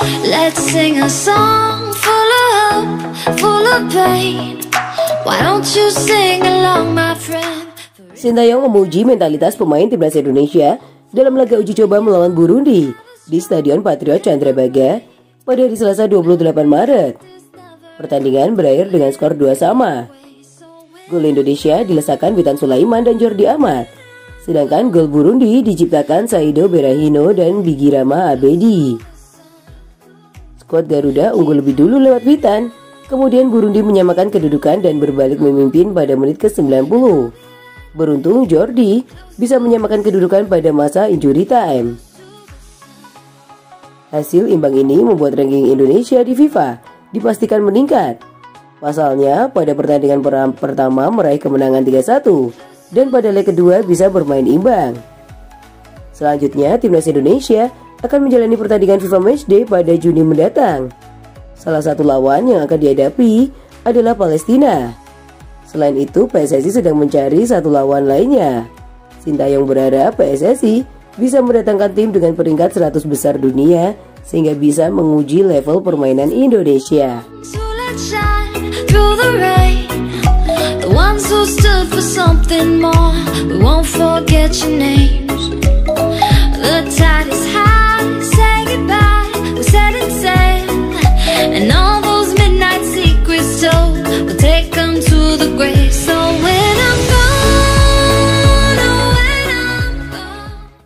Let's sing a song full of hope, full of pain. Why don't you sing along, my friend? Sintayong memuji mentalitas pemain timnas Indonesia dalam laga uji coba melawan Burundi di Stadion Patriot Candrabaga pada hari Selasa 28 Maret. Pertandingan berakhir dengan skor 2-2. Gol Indonesia dilesakan Witan Sulaiman dan Jordi Amat, sedangkan gol Burundi diciptakan Saido Berahino dan Bigirama Abedi. Skuad Garuda unggul lebih dulu lewat Witan, kemudian Burundi menyamakan kedudukan dan berbalik memimpin pada menit ke-90. Beruntung Jordi bisa menyamakan kedudukan pada masa injury time. Hasil imbang ini membuat ranking Indonesia di FIFA dipastikan meningkat. Pasalnya, pada pertandingan pertama meraih kemenangan 3-1 dan pada leg kedua bisa bermain imbang. Selanjutnya, timnas Indonesia akan menjalani pertandingan FIFA Matchday pada Juni mendatang. Salah satu lawan yang akan dihadapi adalah Palestina. Selain itu, PSSI sedang mencari satu lawan lainnya. Sintayong berharap PSSI bisa mendatangkan tim dengan peringkat 100 besar dunia sehingga bisa menguji level permainan Indonesia. The ones who stood for something more, we won't forget your name.